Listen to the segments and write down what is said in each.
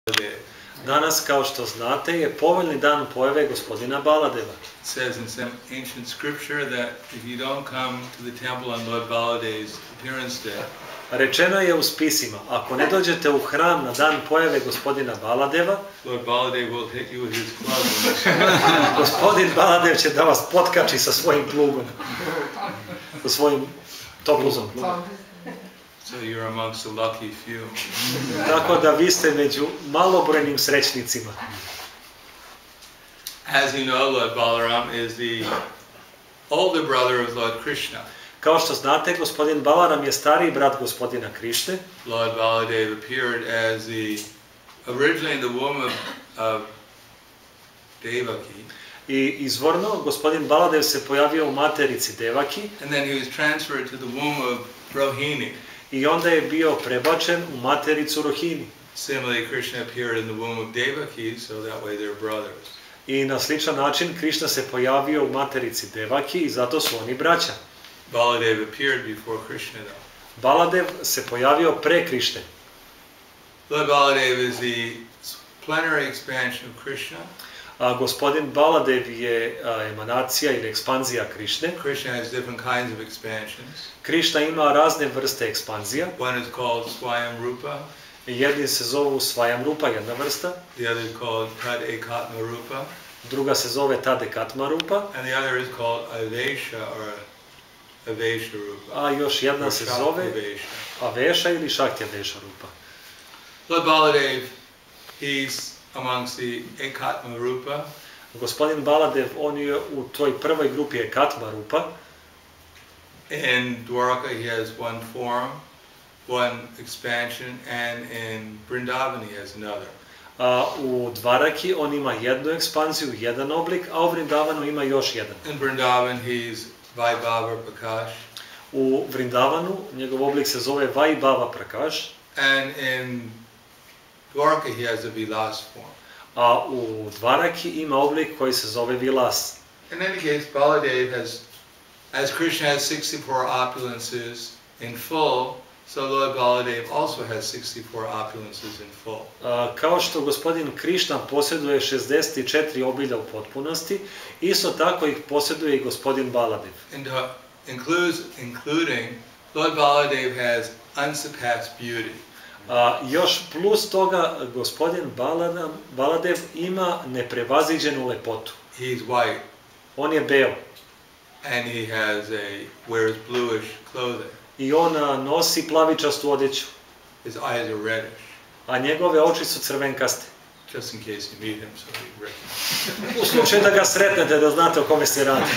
Danas, kao što znate, je povoljni dan pojave gospodina Baladeva. It says in some ancient scripture that if you don't come to the temple on Lord Baladev's appearance day, Rečeno je u spisima, ako ne dođete u hram na dan pojave gospodina Baladeva, Lord Baladev will hit you with his club. gospodin Baladev će da vas potkači sa svojim plugom, sa svojim topuzom. So you're amongst the lucky few. Tako da vi ste među malobrojnim srećnicima. As you know, Lord Balaram is the older brother of Lord Krishna. Kao što znate, gospodin Balaram je stariji brat gospodina Krišne. Lord Baladev appeared as originally in the womb of Devaki. I izvorno, gospodin Baladev se pojavio u materici Devaki. And then he was transferred to the womb of Rohini. I onda je bio prebačen u matericu Rohini. Similarly, Krishna appeared in the womb of Devaki, so that way they're brothers. I na sličan način Krišna se pojavio u materici Devaki i zato su oni braća. Baladev appeared before Krishna, though. Baladev se pojavio pre Krišne. Lord Baladev is the plenary expansion of Krishna. A gospodin Baladev je emanacija ili ekspanzija Krišne. Krishna has different kinds of expansions. Krišna ima razne vrste ekspanzija. One is called Swayam Rupa. Jedni se zovu Swayam Rupa, jedna vrsta. The other is called Tad Ekatma Rupa. Druga se zove Tad Ekatma Rupa. And the other is called Avesha or Avesha Rupa. A još jedna se zove Avesha ili Shaktya Avesha Rupa. Lord Baladev, he's amongst the Ekatma Rupa. Gospodin Baladev, on je u toj prvoj grupi Ekatma Rupa. In Dwaraka he has one form, one expansion, and in Vrindavan he has another. U Dvaraki on ima jednu ekspanziju, jedan oblik, a u Vrindavanu ima još jedan. In Vrindavan he's Vaibhava Prakash. U Vrindavanu njegov oblik se zove Vaibhava Prakash. And in Dwaraka he has a Vilas form. A u Dvaraki ima oblik koji se zove Vilas. In any case, Baladev has, as Krishna has 64 opulences in full, so Lord Baladev also has 64 opulences in full. Kao što gospodin Krišna posjeduje 64 obilja u potpunosti, isto tako ih posjeduje i gospodin Baladev. Including Lord Baladev has unsurpassed beauty. Još plus toga, gospodin Baladev ima neprevaziđenu lepotu. He's white. On je beo. And he wears bluish clothing. I on nosi plavičastu odjeću. His eyes are reddish. A njegove oči su crvenkaste. Just in case you meet him, so you recognize. U slučaju da ga sretnete, da znate o kome se radi.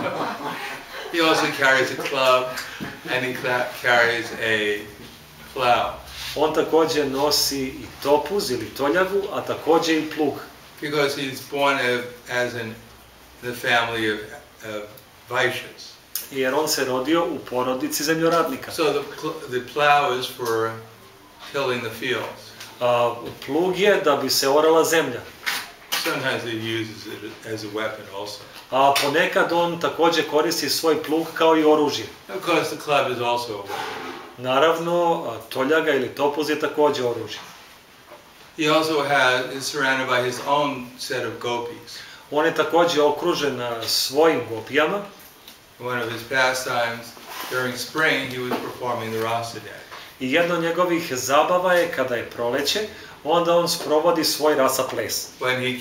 He also carries a club, and he carries a plow. On također nosi i topuz ili toljagu, a također i plug. Because he's born as in the family of Vaishyas. Jer on se rodio u porodici zemljoradnika. So the plow is for tilling the fields. Plug je da bi se orala zemlja. Sometimes he uses it as a weapon also. A ponekad on također koristi svoj plug kao i oružje. Of course, the club is also a weapon. Naravno, toljaga ili topuz je također oružje. He also is surrounded by his own set of gopis. On je također okružen svojim gopijama. One of his pastimes during spring he was performing the rasa dance. I jedna od njegovih zabava je kada je proleće, onda on sprovodi svoj rasa ples. When he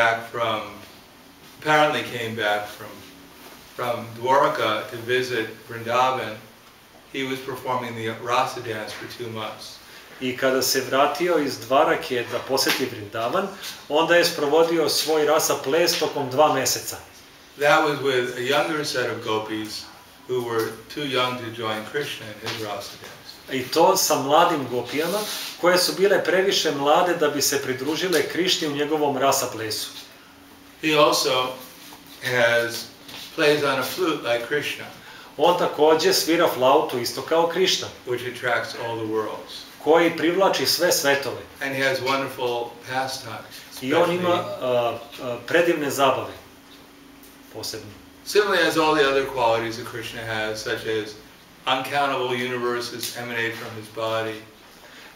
apparently came back from Dwaraka to visit Vrindavan, he was performing the rasa dance for 2 months. I kada se vratio iz Dvarake da posjeti Vrindavan, onda je sprovodio svoj rasa ples tokom 2 mjeseca. That was with a younger set of gopis who were too young to join Krishna in his rasa dance. I to sa mladim gopijama, koje su bile previše mlade da bi se pridružile Krišni u njegovom rasa plesu. He also plays on a flute like Krishna. On također svira flautu isto kao Krišna. Which attracts all the worlds. Koji privlači sve svetove. And he has wonderful pastimes. I on ima predivne zabave. Posebno. Similarly as all the other qualities that Krishna has, such as uncountable universes emanate from his body.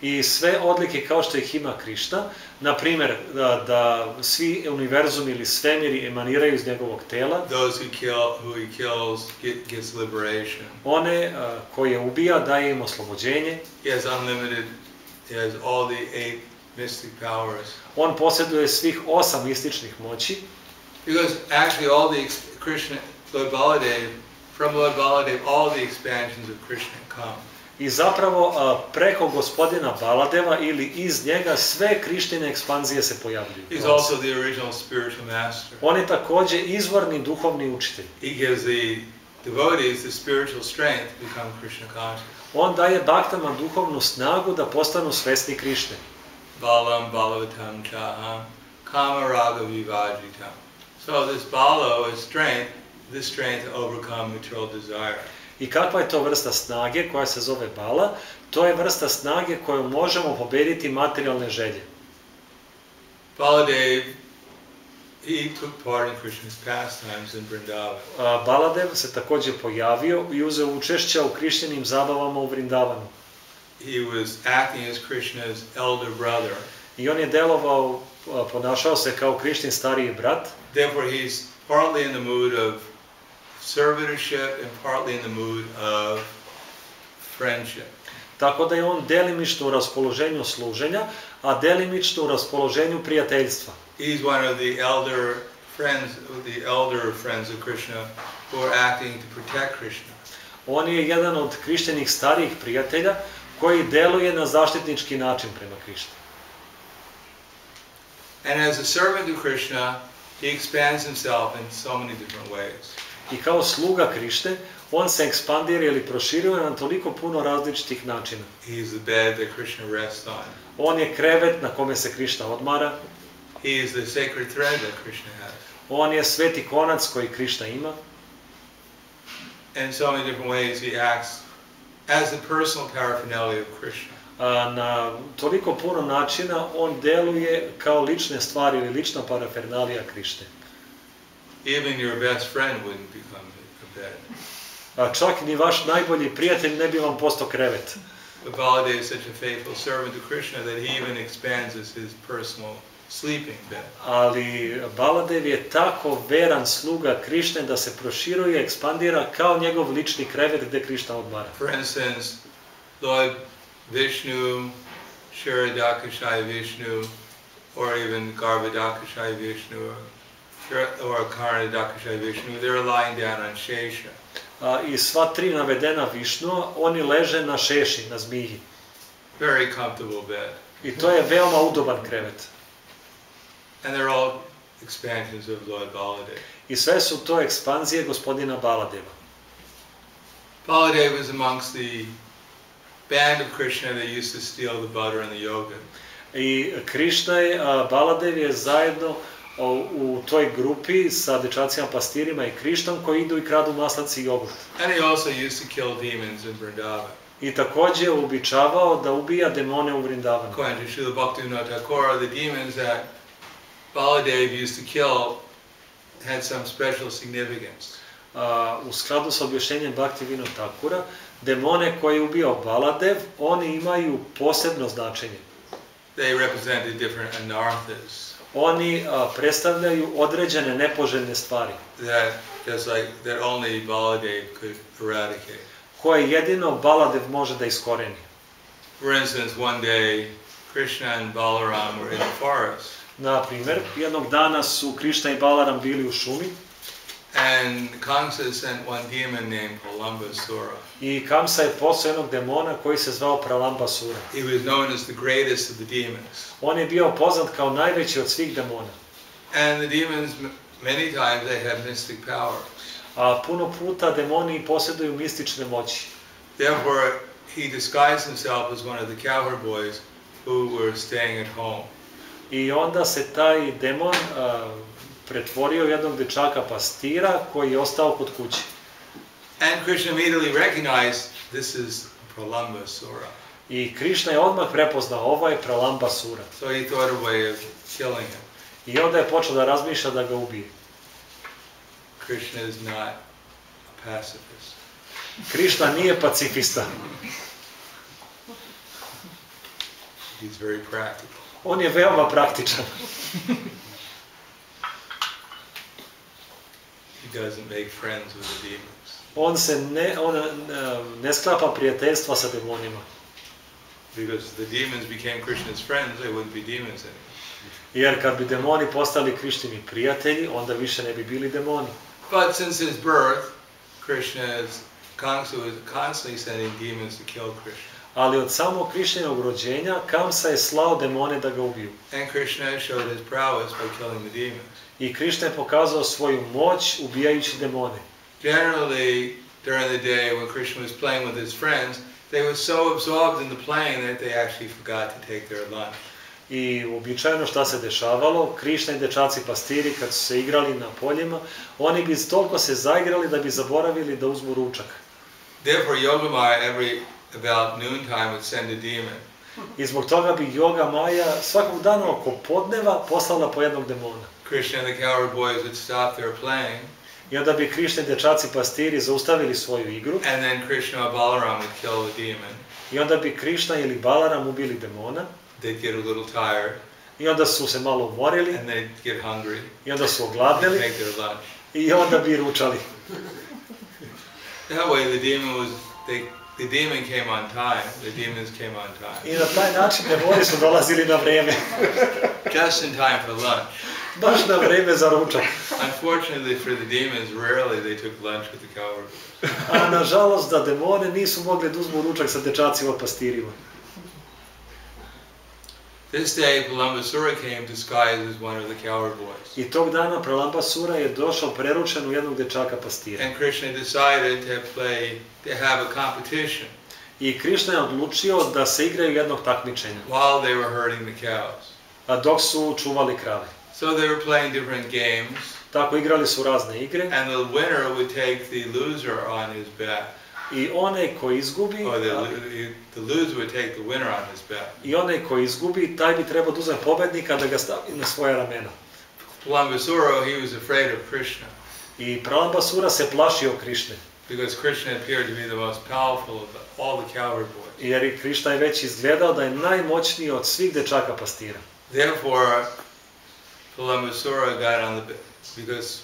I sve odlike kao što ih ima Krišna, na primjer da svi univerzumi ili svemiri emaniraju iz njegovog tela, those who he kills gets liberation. One koje ubija daje im oslobođenje. He has all the 8 mystic powers. On posjeduje svih 8 mističnih moći. Because actually all the Krishna, from Lord Baladev, all the expansions of Krishna come. I zapravo preko gospodina Baladeva ili iz njega sve Krištine ekspanzije se pojavljuju. He's also the original spiritual master. On je također izvorni duhovni učitelj. He gives the devotees the spiritual strength to become Krishna conscious. On daje baktama duhovnu snagu da postanu svesni Krišne. Balam balavatam chaham kama raga vivajitam. So this balo is strength, this strength to overcome material desire. I kakva je to vrsta snage koja se zove bala? To je vrsta snage koju možemo pobediti materijalne želje. Baladev, he took part in Krishna's pastimes in Vrindavan. Baladev se također pojavio i uzeo učešća u Krištinim zabavama u Vrindavanu. He was acting as Krishna's elder brother. I on je delovao, ponašao se kao Krištin stariji brat. Therefore he's partly in the mood of servitorship and partly in the mood of friendship. Tako da je on delimično u raspoloženju služenja, a delimično u raspoloženju prijateljstva. He's one of the elder friends of Krishna who are acting to protect Krishna. On je jedan od Krištinih starijih prijatelja koji deluje na zaštitnički način prema Krišni. And as a servant to Krishna, he expands himself in so many different ways. I kao sluga Krišne, on se ekspandira ili proširuje na toliko puno različitih načina. He is the bed that Krishna rests on. On je krevet na kome se Krišna odmara. He is the sacred thread that Krishna has. On je sveti konac koji Krišna ima. In so many different ways he acts as the personal paraphernalia of Krishna. Na toliko puno načina on deluje kao lične stvari ili lična parafernalija Krišne. Even your best friend wouldn't become a bed. Čak ni vaš najbolji prijatelj ne bi vam postao krevet. But Baladev is such a faithful servant to Krishna that he even expands as his personal sleeping bed. Ali Baladev je tako veran sluga Krišne da se proširuje i ekspandira kao njegov lični krevet gdje Krišna odmara. For instance, Lord Vishnu, Kshirodakashaya Vishnu, or even Garbhodakashaya Vishnu, or Karanadakashaya Vishnu, they're lying down on Shesha. I sva tri navedena Višnua, oni leže na šeši, na zmiji. Very comfortable bed. I to je veoma udoban krevet. And they're all expansions of Lord Baladev. I sve su to ekspanzije gospodina Baladeva. Baladev was amongst the band of Krishna that used to steal the butter and the yogurt. I Krišna je, Baladev je zajedno u toj grupi sa dečacima pastirima i Krišnom koji idu i kradu maslac i jogurt. And he also used to kill demons in Vrindavan. I također je običavao da ubija demone u Vrindavanu. According to Srila Bhaktivinoda Thakur, the demons that Baladev used to kill had some special significance. U skladu sa objašnjenjem Bhaktivinoda Thakura, demone koje je ubio Baladev, oni imaju posebno značenje. They represented different anarthas. Oni predstavljaju određene nepoželjne stvari. That only Baladev could eradicate. Koje jedino Baladev može da iskoreni. For instance, one day Krishna and Balaram were in the forest. Na primjer, jednog dana su Krišna i Balaram bili u šumi. And Kamsa sent one demon named Pralambasura. I Kamsa je poslao jednog demona koji se zvao Pralambasura. He was known as the greatest of the demons. On je bio poznat kao najveći od svih demona. And the demons, many times, they have mystic powers. A puno puta demoni posjeduju mistične moći. Therefore, he disguised himself as one of the cowherd boys who were staying at home. I onda se taj demon pretvorio jednog dečaka pastira koji je ostao kod kuće. And Krishna immediately recognized this is Pralambasura. I Krišna je odmah prepoznao, ovo je Pralambasura. So he thought a way of killing him. I onda je počeo da razmišlja da ga ubije. Krishna is not a pacifist. Krišna nije pacifista. He's very practical. On je veoma praktičan. He doesn't make friends with the demons. On ne sklapa prijateljstva sa demonima. Because if the demons became Krishna's friends, they wouldn't be demons anymore. Jer kad bi demoni postali Krišnini prijatelji, onda više ne bi bili demoni. But since his birth, Krishna was constantly sending demons to kill Krishna. Ali od samog Krišninog rođenja Kamsa je slao demone da ga ubiju. And Krishna showed his prowess by killing the demons. I Krišna je pokazao svoju moć ubijajući demone. Generally, during the day when Krishna was playing with his friends, they were so absorbed in the playing that they actually forgot to take their lunch. I uobičajeno šta se dešavalo, Krišna i dečaci pastiri kad su se igrali na poljima, oni bi toliko se zaigrali da bi zaboravili da uzmu ručak. Therefore, Yogamaya every about noontime would send a demon. I zbog toga bi Yoga Maja svakog dana oko podneva poslala po jednog demona. Krishna and the cowherd boys would stop their playing. I onda bi Krišna i dečaci pastiri zaustavili svoju igru. And then Krishna or Balaram would kill the demon. I onda bi Krišna ili Balaram ubili demona. They'd get a little tired. I onda su se malo umorili. And they'd get hungry. I onda su ogladneli. Take their lunch. I onda bi ručali. That way the demon came on time. The demons came on time. I na taj način demoni su dolazili na vreme. Just in time for lunch. Baš na vreme za ručak. Unfortunately for the demons, rarely they took lunch with the cowherd boys. A nažalost da demone nisu mogli da uzmu ručak sa dečacima pastirima. This day, Pralambasura came disguised as one of the cowherd boys. I tog dana Pralambasura je došao preručen u jednog dečaka pastira. And Krishna decided to have a competition. I Krišna je odlučio da se igraju jednog takmičenja. While they were herding the cows. A dok su čuvali krave. So they were playing different games. Tako igrali su razne igre. And the winner would take the loser on his back. I onaj ko izgubi, the loser would take the winner on his back. I onaj ko izgubi, taj bi trebao da uzme pobednika da ga stavi na svoje ramena. Pralambasura, he was afraid of Krishna. I Pralambasura se plašio Krišne. Because Krishna appeared to be the most powerful of all the cowherd boys. Jer i Krišna je već izgledao da je najmoćniji od svih dečaka pastira. Therefore, Pralambasura got on the because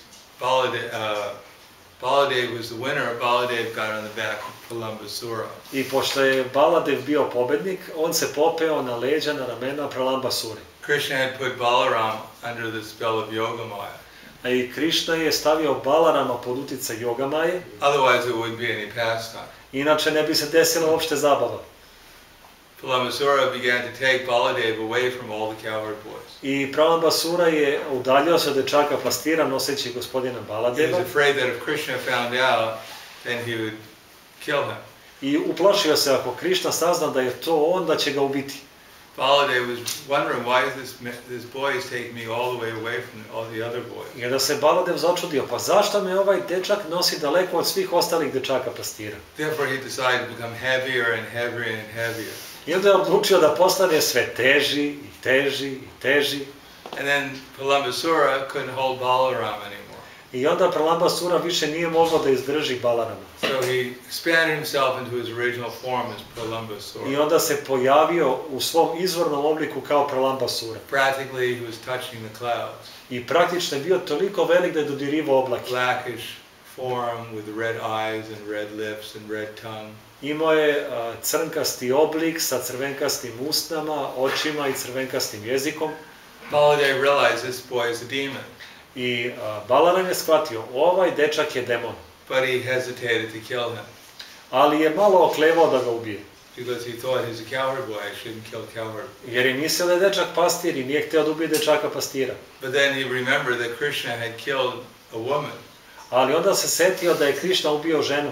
Baladev was the winner. Baladev got on the back of Pralambasura. I pošto je Baladev bio pobednik, on se popeo na leđa, na ramena Pralambasure. Krishna had put Balaram under the spell of Yogamaya. A i Krišna je stavio Balarama pod uticaj Yogamaje. Otherwise, it wouldn't be any pastime. Inače ne bi se desila uopšte zabava. Pralambasura began to take Baladev away from all the cowherd boys. I Pralambasura je udaljio se od dečaka pastira noseći gospodina Baladeva. He was afraid that if Krishna found out, then he would kill him. I uplašio se ako Krišna sazna da je to on, da će ga ubiti. Baladev was wondering why this boy is taking me all the way away from all the other boys. I onda se Baladev začudio, pa zašto me ovaj dečak nosi daleko od svih ostalih dečaka pastira? Therefore he decided to become heavier and heavier and heavier. I onda je odlučio da postane sve teži i teži i teži. And then Pralambasura couldn't hold Balaram anymore. I onda Pralambasura više nije mogao da izdrži Balarama. So he expanded himself into his original form as Pralambasura. I onda se pojavio u svom izvornom obliku kao Pralambasura. Practically he was touching the clouds. I praktično je bio toliko velik da je dodirivao oblake. Blackish form with red eyes and red lips and red tongue. Imao je crnkasti oblik sa crvenkastim usnama, očima i crvenkastim jezikom. Baladev realized this boy is a demon. I Balaram je shvatio, ovaj dečak je demon. But he hesitated to kill him. Ali je malo oklevao da ga ubije. Because he thought he's a cowherd boy, I shouldn't kill cowherd. Jer je mislio da je dečak pastir i nije hteo da ubije dečaka pastira. But then he remembered that Krishna had killed a woman. Ali onda se setio da je Krišna ubio ženu.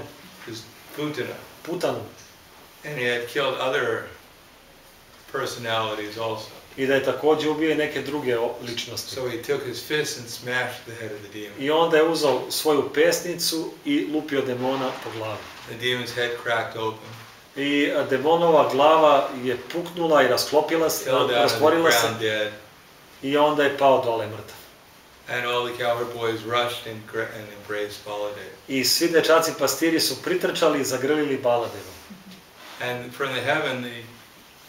Putanu. And he had killed other personalities also. I da je također ubio neke druge ličnosti. So he took his fist and smashed the head of the demon. I onda je uzeo svoju pesnicu i lupio demona po glavi. The demon's head cracked open. I demonova glava je puknula i rastvorila se. I onda je pao dole mrtav. And all the cowherd boys rushed and embraced Baladev. I svi dečaci pastiri su pritrčali i zagrlili Baladeva. And from the heaven,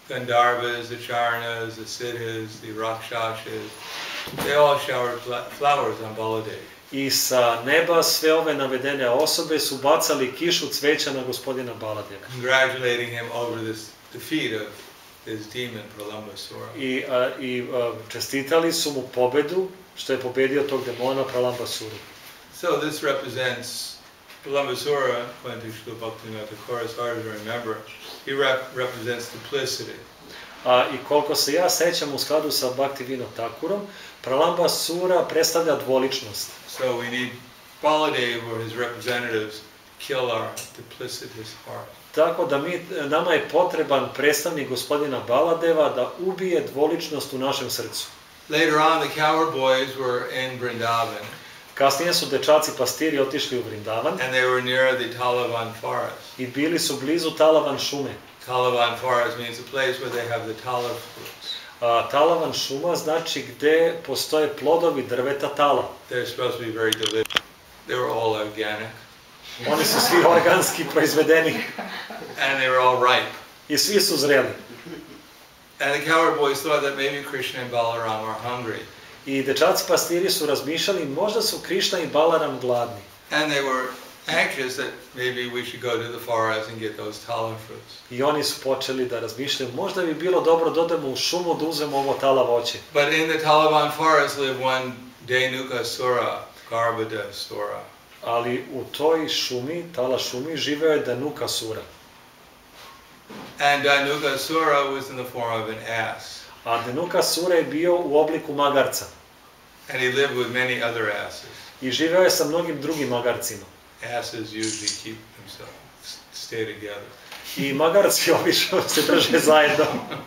Gandharvas, the Charnas, the Siddhas, the Rakshasas, they all showered flowers on Baladev. I sa neba sve ove navedene osobe su bacali kišu cveća na gospodina Baladeva. Congratulating him over this defeat of his demon Pralambasura. I čestitali su mu pobedu što je pobedio tog demona Pralambasuru. So this represents Pralambasura, according to Srila Bhaktivinoda Thakur, as hard as I remember, he represents duplicity. I koliko se ja sećam u skladu sa Bhaktivinoda Thakurom, Pralambasura predstavlja dvoličnost. So we need Baladev or his representatives kill our duplicitous heart. Tako da nama je potreban predstavnik gospodina Baladeva da ubije dvoličnost u našem srcu. Later on, the cowherd boys were in Vrindavan. Kasnije su dečaci pastiri otišli u Vrindavan. And they were near the Talavan forest. I bili su blizu Talavan šume. Talavan forest means a place where they have the tala fruits. Talavan šuma znači gde postoje plodovi drveta tala. They're supposed to be very delicious. They were all organic. Oni su svi organski proizvedeni. And they were all ripe. I svi su zreli. And the cowherd boys thought that maybe Krishna and Balaram are hungry. I dečaci pastiri su razmišljali možda su Krishna i Balaram gladni. And they were anxious that maybe we should go to the forest and get those tala fruits. I oni su počeli da razmišljaju možda bi bilo dobro da odemo u šumu da uzmemo ovo tala voće. But in the Talavan forest lived one Dhenukasura, Garbhadasura. Ali u toj šumi, tala šumi, živeo je Dhenukasura. And Dhenukasura was in the form of an ass. A Dhenukasura je bio u obliku magarca. And he lived with many other asses. I živeo je sa mnogim drugim magarcima. Asses usually keep themselves, stay together. I magarci obično se drže zajedno.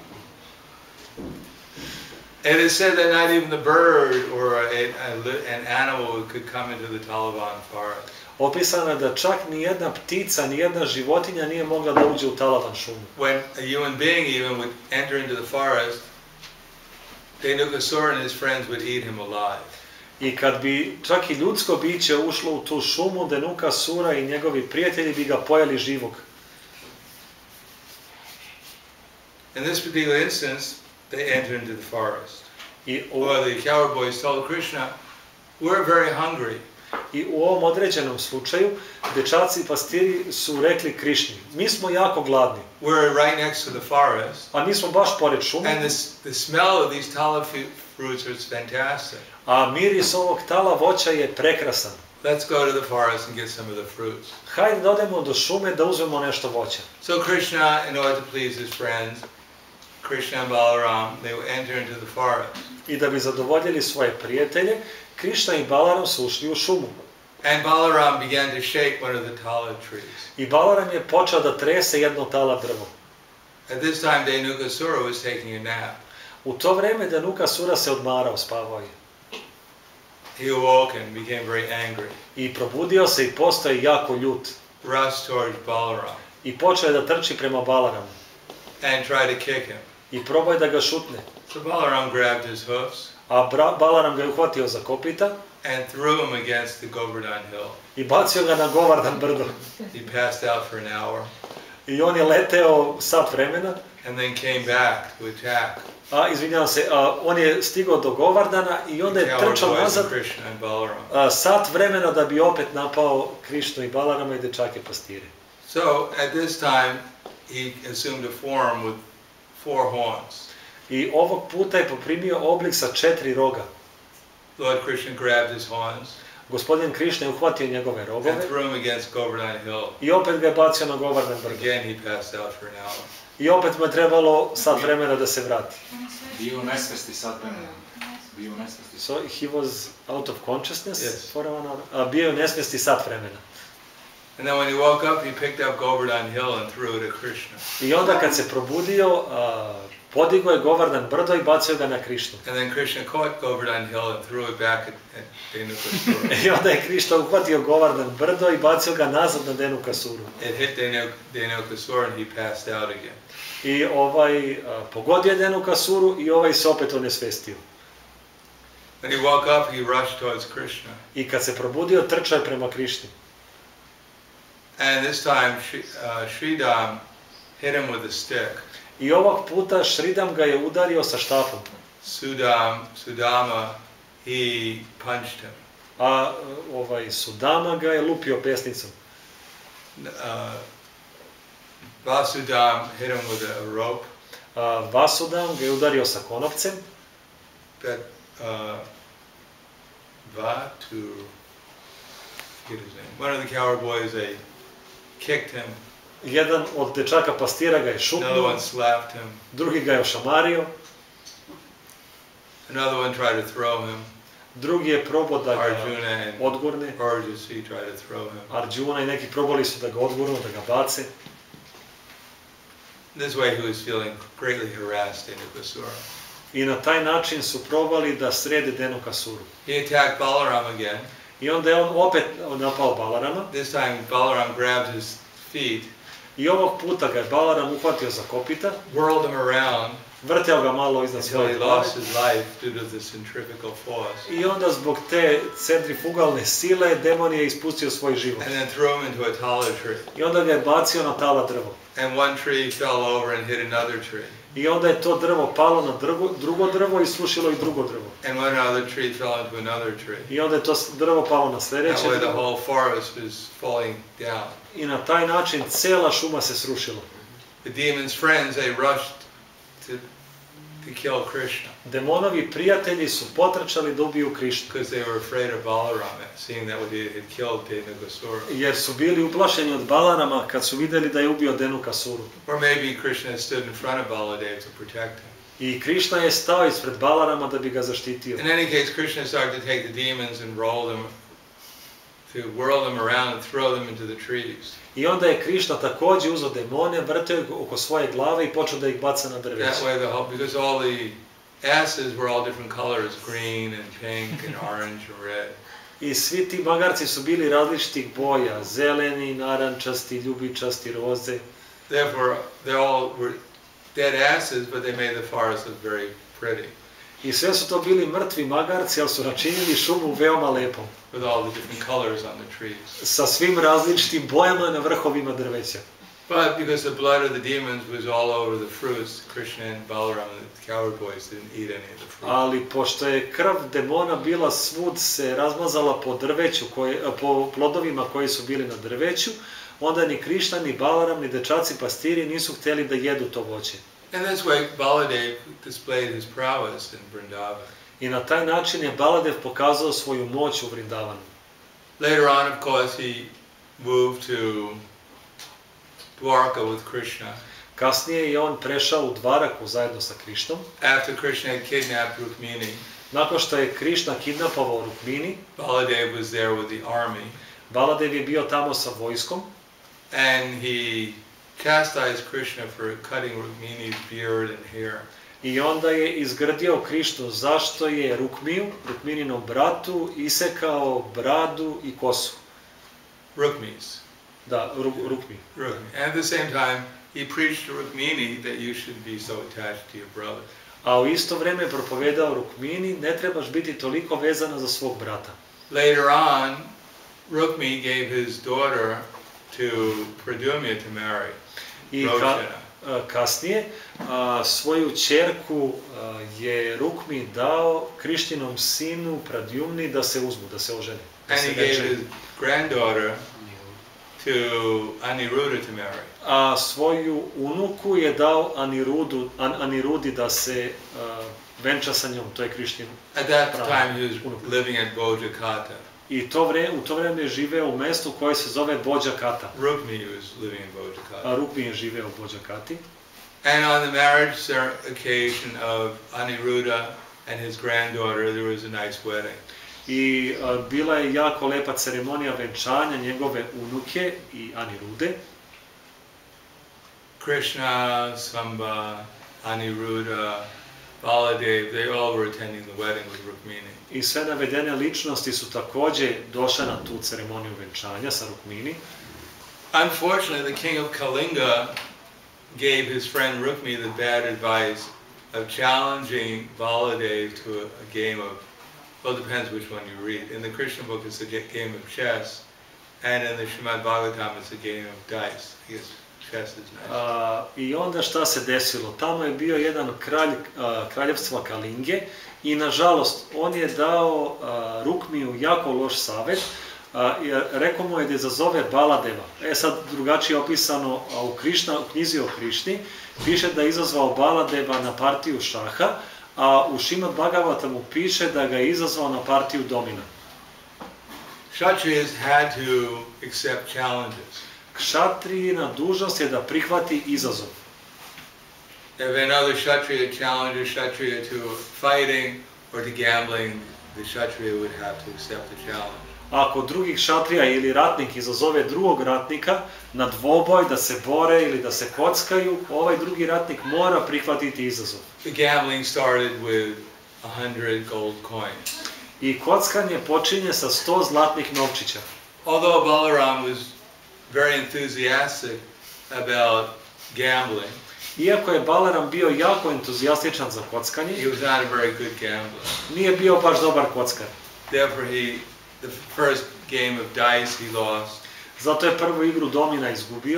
And it said that not even the bird or an animal could come into the Talavan forest. Opisano je da čak ni jedna ptica, ni jedna životinja nije mogla da uđe u Talavan šumu. When a human being even would enter into the forest, Dhenukasura and his friends would eat him alive. I kad bi čak i ljudsko biće ušlo u tu šumu, Dhenukasura i njegovi prijatelji bi ga pojeli živog. In this particular instance, they entered into the forest. Well, the cowherd boys told Krishna, "We're very hungry." I u ovom određenom slučaju, dečaci i pastiri su rekli Krišni, mi smo jako gladni. We're right next to the forest. A mi smo baš pored šume. And the smell of these tala fruits is fantastic. A miris ovog tala voća je prekrasan. Let's go to the forest and get some of the fruits. Hajde da odemo do šume da uzmemo nešto voća. So Krishna, in order to please his friends, Krishna and Balaram, they would enter into the forest. I da bi zadovoljili svoje prijatelje, Krishna i Balaram su ušli u šumu. And Balaram began to shake one of the tala trees. I Balaram je počeo da trese jedno tala drvo. At this time, Dhenukasura was taking a nap. U to vreme Dhenukasura se odmarao, spavao je. He awoke and became very angry. I probudio se i postao jako ljut. Rushed towards Balaram. I počeo je da trči prema Balaramu. And tried to kick him. I probao je da ga šutne. So Balaram grabbed his hoofs. A Balaram ga je uhvatio za kopita. And threw him against the Govardhan hill. I bacio ga na Govardhan brdo. He passed out for an hour. I on je leteo sat vremena. And then came back to attack. Izvinjavam se, on je stigao do Govardhana i onda je trčao nazad sat vremena da bi opet napao Krišnu i Balarama i dečake pastire. So at this time he assumed a form with 4 horns. I ovog puta je poprimio oblik sa 4 roga. Lord Krishna grabbed his horns. Gospodin Krišna je uhvatio njegove rogove. And threw him against Govardhan hill. I opet ga je bacio na Govardhan brdo. Again he passed out for an hour. I opet mu je trebalo sat vremena da se vrati. Bio u nesvesti sat vremena. Bio u nesvesti. So he was out of consciousness for 1 hour. Bio je u nesvesti sat vremena. And then when he woke up, he picked up Govardhan hill and threw it at Krishna. I onda kad se probudio, podigao je Govardhan brdo i bacio ga na Krišnu. And then Krishna caught Govardhan hill and threw it back at Dhenukasura. I onda je Krišna uhvatio Govardhan brdo i bacio ga nazad na Dhenukasuru. It hit Dhenukasura and he passed out again. I pogodio je Dhenukasuru i ovaj se opet onesvestio. When he woke up, he rushed towards Krishna. I kad se probudio, trčao je prema Krišni. And this time, Sridham hit him with a stick. I ovog puta Šridam ga je udario sa štapom. Sudama, he punched him. A Sudama ga je lupio pesnicom. Vasudam hit him with a rope. Vasudam ga je udario sa konopcem. But one of the cowherd boys, they kicked him. Jedan od dečaka pastira ga je šupnuo. Another one slapped him. Drugi ga je ošamario. Another one tried to throw him. Drugi je probao da ga odgurne. Arjuna tried to throw him. Arjuna i neki probali su da ga odgurnu, da ga bace. This way he was feeling greatly harassed in Denukasura. I na taj način su probali da srede Denukasuru. He attacked Balaram again. I onda je on opet napao Balarama. This time Balaram grabbed his feet. I ovog puta ga je Balaram uhvatio za kopita. Whirled him around. Vrteo ga malo iznad svoje glave. I onda zbog te centrifugalne sile demon je ispustio svoj život. I onda ga je bacio na tala drvo. I onda je to drvo palo na drugo drvo i srušilo i drugo drvo. I onda je to drvo palo na sljedeće drvo. I na taj način cijela šuma se srušila. The demon's friends, they rushed to kill Krishna. Demonovi prijatelji su potrčali da ubiju Krishnu. Because they were afraid of Balaram, seeing that he had killed Denukasura. Jer su bili uplašeni od Balarama kad su vidjeli da je ubio Denukasuru. Or maybe Krishna stood in front of Baladev to protect him. I Krishna je stao ispred Balarama da bi ga zaštitio. In any case, Krishna started to take the demons and to whirl them around and throw them into the trees. I onda je Krishna također uzeo demone, vrteo ih oko svoje glave i počeo da ih baca na drveće. That way, because all the asses were all different colors, green and pink and orange and red. I svi ti magarci su bili različitih boja, zeleni, narančasti, ljubičasti, roze. Therefore, they all were dead asses, but they made the forest look very pretty. I sve su to bili mrtvi magarci, ali su načinili šumu veoma lepom. With all the different colors on the trees. Sa svim različitim bojama na vrhovima drveća. But because the blood of the demons was all over the fruits, Krishna and Balaram, the cowherd boys, didn't eat any of the fruit. Ali pošto je krv demona bila svud se razmazala po drveću, po plodovima koji su bili na drveću, onda ni Krishna, ni Balaram, ni dečaci pastiri nisu htjeli da jedu to voće. And that's why Baladev displayed his prowess in Vrindavan. I na taj način je Baladev pokazao svoju moć u Vrindavanu. Later on, of course, he moved to Dwarka with Krishna. Kasnije je on prešao u Dvaraku zajedno sa Krishnom. After Krishna had kidnapped Rukmini, nakon što je Krishna kidnapovao Rukmini, Baladev was there with the army. Baladev je bio tamo sa vojskom. And he chastised Krishna for cutting Rukmini's beard and hair. I onda je izgrdio Krishnu zašto je Rukmininom bratu, isekao bradu i kosu. Rukmis. Da, Rukmi. And at the same time, he preached to Rukmini that you should be so attached to your brother. A u isto vrijeme propovedao Rukmini, ne trebaš biti toliko vezana za svog brata. Later on, Rukmi gave his daughter to Pradumya to marry. I kasnije svoju ćerku je Rukmi dao Krištinom sinu Pradyumni da se uzmu, da se oženi. And he gave his granddaughter to Aniruddha to marry. A svoju unuku je dao Anirudi da se venča sa njom, to je Krištin. At that time he was living at Bojakata. I u to vrijeme je živeo u mjestu koje se zove Bojakata. Rukmi was living in Bojakata. A Rukmi je živeo u Bojakati. And on the marriage occasion of Aniruddha and his granddaughter, there was a nice wedding. I bila je jako lepa ceremonija venčanja njegove unuke i Anirude. Krishna, Samba, Aniruddha, Baladev, they all were attending the wedding with Rukmini. I sve navedene ličnosti su također došle na tu ceremoniju venčanja sa Rukmini. Unfortunately, the king of Kalinga gave his friend Rukmi the bad advice of challenging Baladev to a game of, well, it depends which one you read. In the Krishna book, it's a game of chess, and in the Srimad Bhagavatam, it's a game of dice. chess is nice. I onda šta se desilo? Tamo je bio jedan kralj kraljevstva Kalinge i nažalost on je dao Rukmiju jako loš savjet. Rekao mu je da izazove Baladeva. Sad drugačije opisano u knjizi o Krišni piše da je izazvao Baladeva na partiju šaha, a u Šrimad Bhagavata mu piše da ga je izazvao na partiju domina. Kshatriyas had to accept challenges. Kšatrijina dužnost je da prihvati izazov. If another Kshatriya challenges Kshatriya to fighting or to gambling, the Kshatriya would have to accept the challenge. Ako drugi kšatrija ili ratnik izazove drugog ratnika na dvoboj, da se bore ili da se kockaju, ovaj drugi ratnik mora prihvatiti izazov. The gambling started with 100 gold coins. I kockanje počinje sa 100 zlatnih novčića. Although Balaram was very enthusiastic about gambling, iako je Balaram bio jako entuzijastičan za kockanje, he was not a very good gambler. nije bio baš dobar kockar. Therefore, the first game of dice he lost. Zato je prvu igru domina izgubio,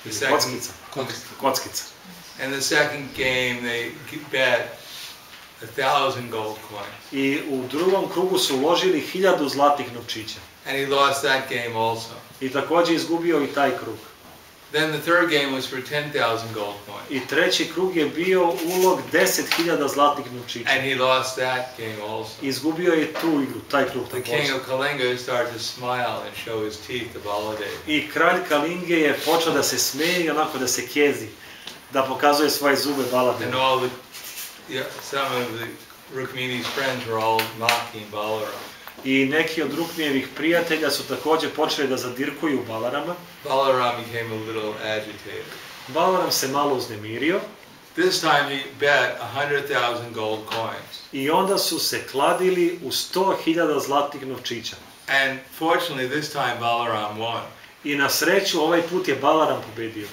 kockica. And the second game they bet 1,000 gold coins. I u drugom krugu su uložili 1000 zlatih novčića. And he lost that game also. I također izgubio i taj krug. Then the third game was for 10,000 gold coins. I treći krug je bio ulog 10.000 zlatnih novčića. And he lost that game also. Izgubio je tu igru, taj krug The također. king of Kalinga started to smile and show his teeth to Baladev. I kralj Kalinge je počeo da se smeje i onako da se kezi, da pokazuje svoje zube Baladevu. And some of the Rukmini's friends were all mocking Balaram. I neki od Rukmijevih prijatelja su također počeli da zadirkuju Balarama. Balaram became a little agitated. Balaram se malo uznemirio. This time he bet 100,000 gold coins. I onda su se kladili u 100.000 zlatnih novčića. And fortunately this time Balaram won. I na sreću ovaj put je Balaram pobedio.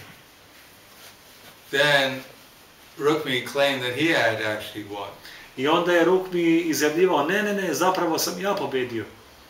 Then Rukmi claimed that he had actually won. I onda je Rukmi izjavljivao, ne, zapravo sam ja pobedio.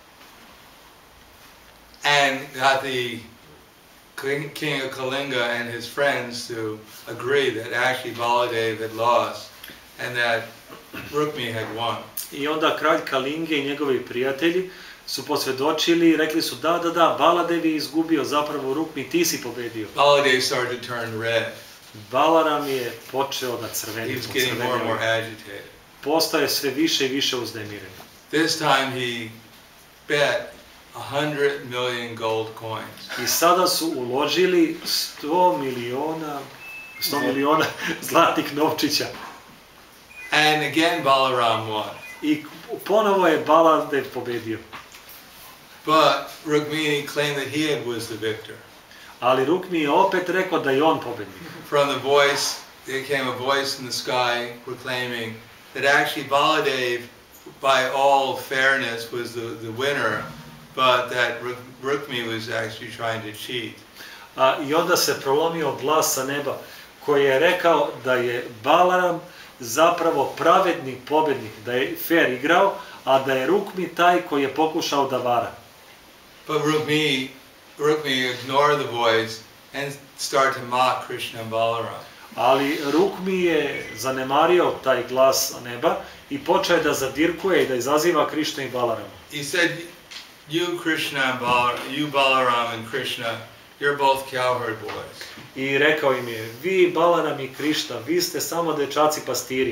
And got the king of Kalinga and his friends to agree that actually Baladev had lost and that Rukmi had won. I onda kralj Kalinge i njegovi prijatelji su posvjedočili i rekli su da, Baladev je izgubio, zapravo Rukmi ti si pobedio. Baladev started to turn red. Balaram je počeo da crveni. He was getting more and more agitated. Postaje sve više i više uznemiren. This time he bet 100 million gold coins. I sada su uložili 100 miliona zlatih novčića. And again Balaram won. I ponovo je Baladev pobedio. But Rukmini claimed that he was the victor. Ali Rukmi je opet rekao da je on pobednik. From the voice, there came a voice in the sky proclaiming that actually Baladev, by all fairness, was the winner, but that Rukmi was actually trying to cheat. I onda se prolomio glas sa neba koji je rekao da je Balaram zapravo pravedni pobednik, da je fair igrao, a da je Rukmi taj koji je pokušao da vara. But Rukmi ignored the voice and started to mock Krishna and Balaram. Ali Rukmi je zanemario taj glas neba i počeo je da zadirkuje i da izaziva Krishna i Balarama. He said, you Balaram and Krishna, you're both cowherd boys. I rekao im je, vi Balaram i Krishna, vi ste samo dečaci pastiri.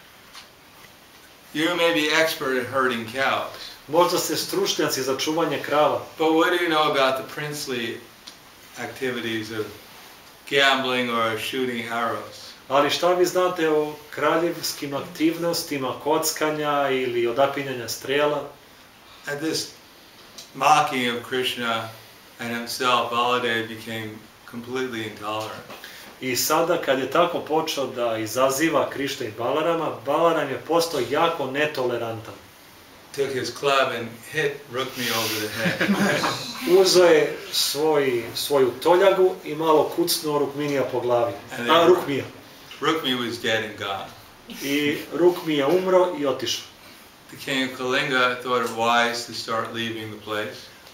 You may be expert at herding cows. Možda ste stručnjaci za čuvanje krava. But what do you know about the princely activities of gambling or shooting arrows? Ali šta vi znate o kraljevskim aktivnostima kockanja ili odapinjanja strela? At this mocking of Krishna and himself, Baladev became completely intolerant. I sada kad je tako počeo da izaziva Krishna i Balarama, Balaram je postao jako netolerantan. Took his club and hit Rukmi over the head. Uzeo je svoju toljagu i malo kucnuo Rukminija po glavi. Rukmija. Rukmi was dead and gone. I Rukmi je umro i otišao. The king of Kalinga thought it wise to start leaving the place.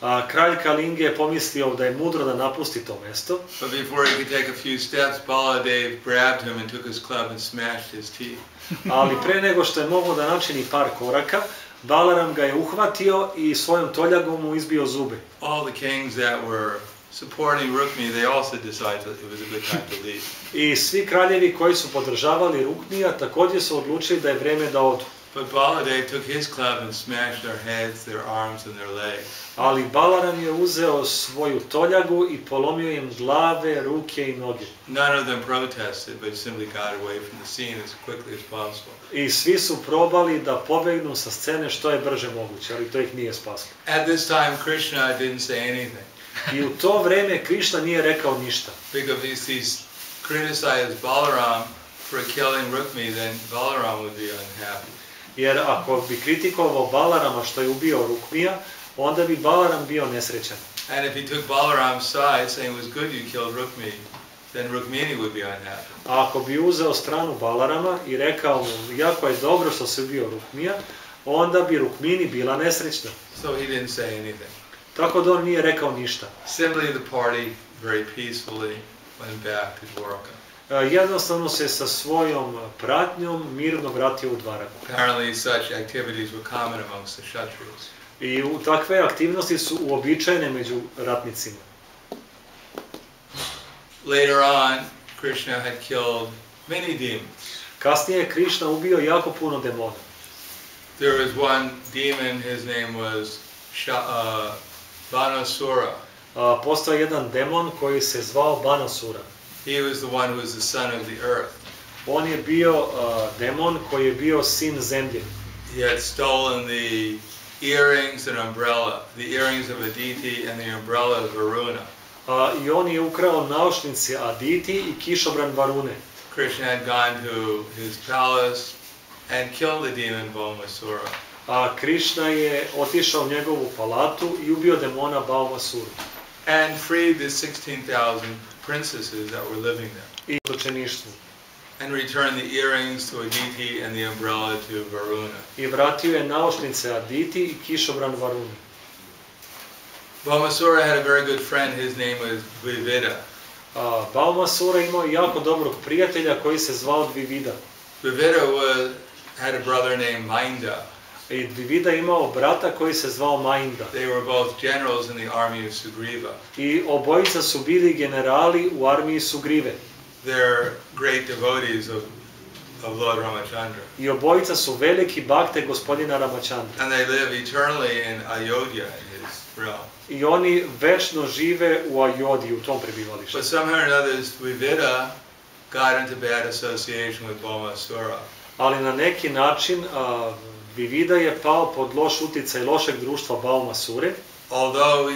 Kralj Kalinge je pomislio da je mudro da napusti to mesto, But before he could take a few steps, Baladev grabbed him and took his club and smashed his teeth. ali pre nego što je mogao da načini par koraka, Balaram ga je uhvatio i svojom toljagom mu izbio zube. All the kings that were supporting Rukmi, they also decided that it was a good time to leave. I svi kraljevi koji su podržavali Rukmija također su odlučili da je vreme da odu. But Baladev took his club and smashed their heads, their arms, and their legs. Ali Balaram je uzeo svoju toljagu i polomio im glave, ruke i noge. None of them protested, but simply got away from the scene as quickly as possible. I svi su probali da pobegnu sa scene što je brže moguće, ali to ih nije spaslo. At this time, Krishna didn't say anything. I u to vreme Krišna nije rekao ništa. Because if he criticized Balaram for killing Rukmi, then Balaram would be unhappy. Jer ako bi kritikovao Balarama što je ubio Rukmija, onda bi Balaram bio nesrećan. And if he took Balaram's side, saying it was good you killed Rukmi, then Rukmini would be unhappy. A ako bi uzeo stranu Balarama i rekao mu jako je dobro što se ubio Rukmija, onda bi Rukmini bila nesrećna. So he didn't say anything. Tako da on nije rekao ništa. Simply the party very peacefully went back to Dwarka. Jednostavno se sa svojom pratnjom mirno vratio u Dvaraku. Apparently such activities were common amongst the Kshatriyas. I takve aktivnosti su uobičajene među ratnicima. Later on, Krishna had killed many demons. Kasnije je Krišna ubio jako puno demona. There was one demon, his name was Banasura. Postao jedan demon koji se zvao Banasura. He was the one who was the son of the earth. On je bio demon koji je bio sin zemlje. He had stolen the earrings and umbrella, the earrings of Aditi and the umbrella of Varuna. I on je ukrao naušnice Aditi i kišobran Varune. Krishna had gone to his palace and killed the demon Baumasura. A Krišna je otišao u njegovu palatu i ubio demona Baumasuru. And freed the 16,000 princesses that were living there. I učeništvu. And returned the earrings to Aditi and the umbrella to Varuna. I vratio je naušnice Aditi i kišobran Varuni. Baumasura had a very good friend, his name was Dvivida. Baumasura imao jako dobrog prijatelja koji se zvao Dvivida. Dvivida had a brother named Mainda. I Dvivida imao brata koji se zvao Mainda. They were both generals in the army of Sugriva. I obojica su bili generali u armiji Sugrive. They're great devotees of Lord Ramachandra. I obojica su veliki bakte gospodina Ramachandra. And they live eternally in Ayodhya, in his realm. I oni večno žive u Ajodi, u tom prebivalištu. But somehow or another, Dvivida got into bad association with Baumasura. Ali na neki način Dvivida je pao pod loš uticaj lošeg društva Baumasure. Although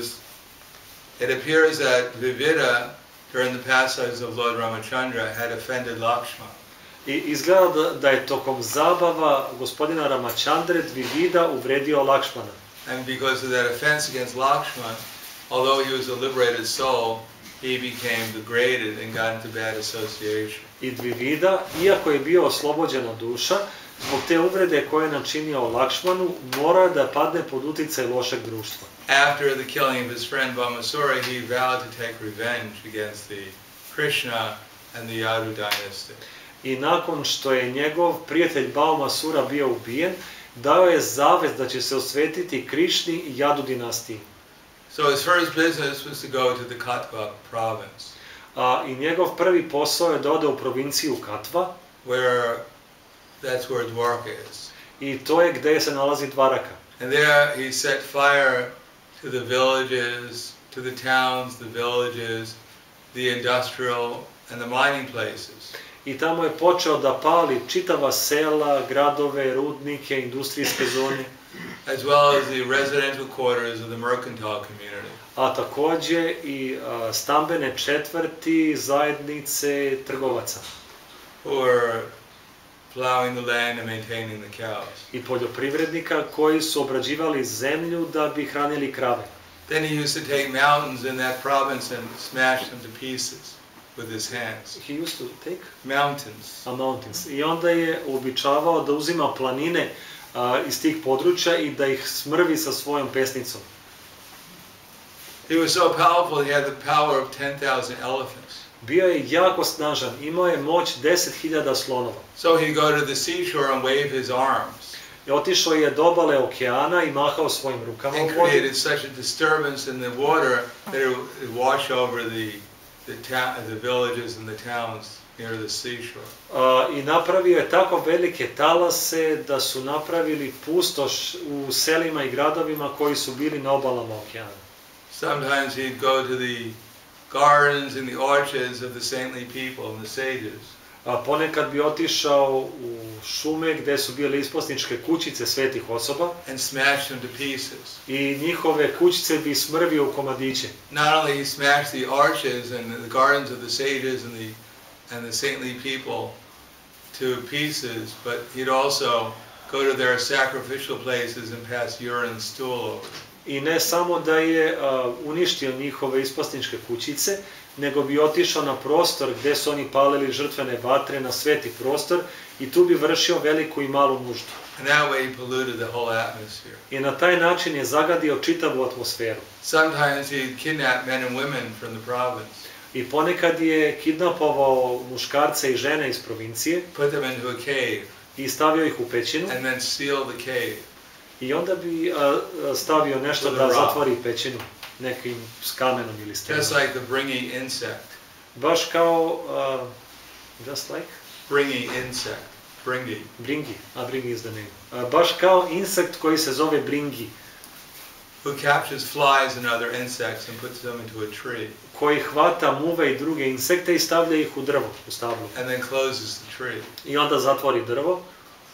it appears that Dvivida, during the pastimes of Lord Ramachandra, had offended Lakshmana. I izgleda da je tokom zabava gospodina Ramachandre Dvivida uvredio Lakšmana. And because of that offense against Lakshmana, although he was a liberated soul, he became degraded and got into bad association. I Dvivida, iako je bio oslobođena duša, zbog te uvrede koje je načinio Lakšmanu, mora da padne pod uticaj lošeg društva. After the killing of his friend Baumasura, he vowed to take revenge against the Krishna and the Yadu dynasty. I nakon što je njegov prijatelj Baumasura bio ubijen, dao je zavez da će se osvetiti Krišni i Jadu dinastiji. So his first business was to go to the Katva province. I njegov prvi posao je da ode u provinciju Katva, that's where Dwarka is. I to je gdje se nalazi Dvaraka. And there he set fire to the villages, to the towns, the villages, the industrial and the mining places. I tamo je počeo da pali čitava sela, gradove, rudnike, industrijske zone. As well as the residential quarters of the mercantile community. A također i stambene četvrti, zajednice trgovaca. Who were plowing the land and maintaining the cows. I poljoprivrednika koji su obrađivali zemlju da bi hranili krave. Then he used to take mountains in that province and smash them to pieces with his hands. He used to take mountains. Mountains. I onda je običavao da uzima planine iz tih područja i da ih smrvi sa svojom pesnicom. He was so powerful, he had the power of 10,000 elephants. Bio je jako snažan, imao je moć 10.000 slonova. So he'd go to the seashore and wave his arms. I otišao je do obale okeana i mahao svojim rukama And u vodi. created such a disturbance in the water that it would wash over the villages and the towns near the seashore. I napravio je tako velike talase da su napravili pustoš u selima i gradovima koji su bili na obalama okeana. Sometimes he'd go to the gardens and the orchards of the saintly people and the sages. A ponekad bi otišao u šume gde su bile isposničke kućice svetih osoba And smashed them to pieces. i njihove kućice bi smrvio u komadiće. Not only he smashed the arches and the gardens of the sages and the saintly people to pieces, but he'd also go to their sacrificial places and pass urine and stool over them. I ne samo da je uništio njihove isposničke kućice, nego bi otišao na prostor gde su oni palili žrtvene vatre, na sveti prostor, i tu bi vršio veliku i malu nuždu. And that way he polluted the whole atmosphere. I na taj način je zagadio čitavu atmosferu. Sometimes he'd kidnap men and women from the province, I ponekad je kidnapovao muškarce i žene iz provincije put them into a cave, i stavio ih u pećinu and then seal the cave. i onda bi stavio nešto da zatvori pećinu nekim s kamenom ili stenom. Just like the bringy insect. Baš kao, just like? Bringy insect. Bringy. Bringi, bringi is the name. Baš kao insekt koji se zove bringi, Who captures flies and other insects and puts them into a tree. koji hvata muve i druge insekte i stavlja ih u drvo, u stablo. And then closes the tree. I onda zatvori drvo.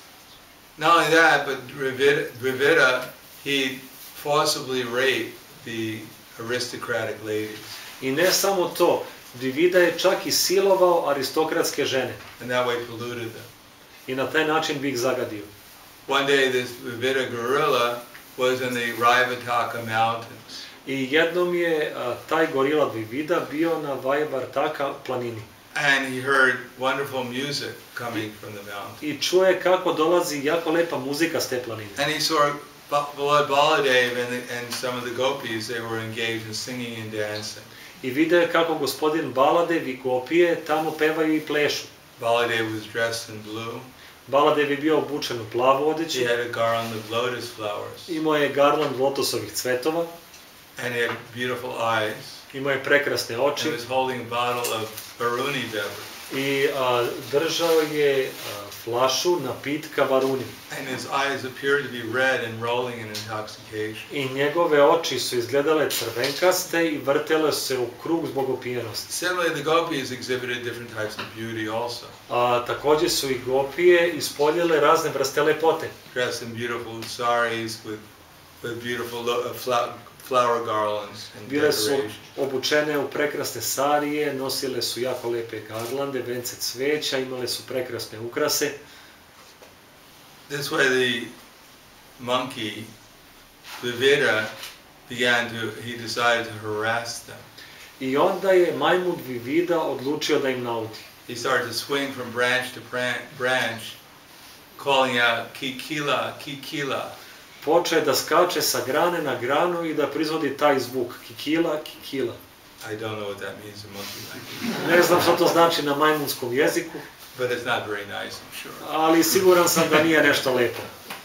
Not only that, but Dravida, he forcibly raped the aristocratic ladies. I ne samo to, Dravida je čak i silovao aristokratske žene. And that way polluted them. I na taj način bi ih zagadio. One day this Dravida gorilla was in the Raivataka mountains. I jednom je taj gorila Dravida bio na Vajvartaka planini. And he heard wonderful music coming from the mountain. I čuje kako dolazi jako lepa muzika s te planine. And he saw Lord Baladev and some of the gopis, they were engaged in singing and dancing. I video je kako gospodin Baladev i gopije tamo pevaju i plešu. Baladev was dressed in blue. Baladev je bio obučen u plavu odeću. He had a garland of lotus flowers. Imao je garland lotosovih cvetova. And he had beautiful eyes. Imao je prekrasne And oči. he was holding a bottle of Baruni beverage. I držao je flašu napitka Varuni. And his eyes appeared to be red and rolling in intoxication. I njegove oči su izgledale crvenkaste i vrtele se u krug zbog opijenosti. Similarly, the gopis exhibited different types of beauty also. Takođe su i gopije ispoljile razne vrste lepote. Dressed in beautiful saris with beautiful flower garlands and Bile su decorations. obučene u prekrasne sarije, nosile su jako lepe garlande, vence cveća, imale su prekrasne ukrase. This way the monkey, Dravida, he decided to harass them. I onda je majmun Dravida odlučio da im naudi. He started to swing from branch to branch, calling out, Kikila, Kikila. Počeo je da skače sa grane na granu i da proizvodi taj zvuk, kikila, kikila. I don't know what that means in monkey language. Ne znam što to znači na majmunskom jeziku, But it's not very nice, I'm sure. ali siguran sam da nije nešto lepo.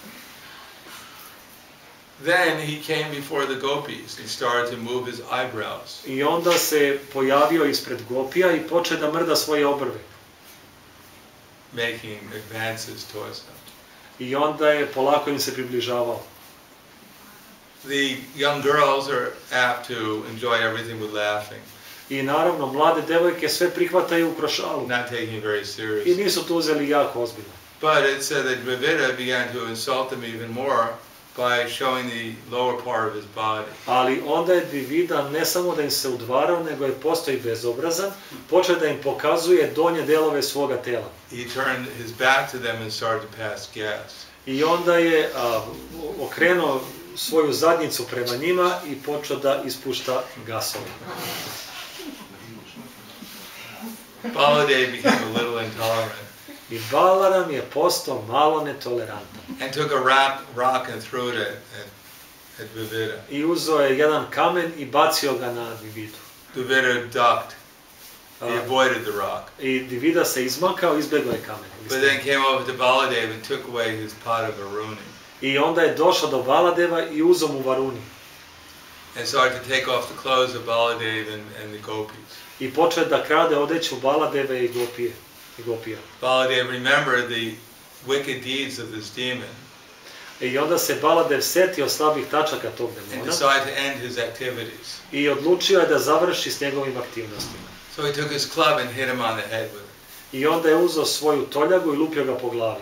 Then he came before the gopis and started to move his eyebrows. I onda se pojavio ispred gopija i počeo da mrda svoje obrve. Making advances towards them. I onda je polako im se približavao. The young girls are apt to enjoy everything with laughing, I naravno, mlade devojke sve prihvataju u krošalu. not taking it very I seriously. nisu to uzeli jako ozbiljno. But it said that Dravida began to insult them even more by showing the lower part of his body. Ali onda je Dravida ne samo da im se udvarao, nego je postao i bezobrazan, počeo da im pokazuje donje delove svoga tela. He turned his back to them and started to pass gas. I onda je okrenuo svoju zadnjicu prema njima i počeo da ispušta gasove. Baladev became a little intolerant I Balaram je postao malo netolerantan. and took a rock and threw it at at Dvivida. I uzeo je jedan kamen i bacio ga na Dvividu. Dvivida ducked. He avoided the rock. I Dvivida se izmakao, izbjegao je kamen. But then came over to Baladev and took away his pot of Varuni. I onda je došao do Baladeva i uzeo mu Varuni. And started to take off the clothes of Baladev and the gopis. I počeo da krade odeću Baladeva i Gopija. Baladev remembered the wicked deeds of this demon. I onda se Baladev setio slabih tačaka tog And demona decided to end his activities. i odlučio je da završi s njegovim aktivnostima. So he took his club and hit him on the head with it. I onda je uzeo svoju toljagu i lupio ga po glavi.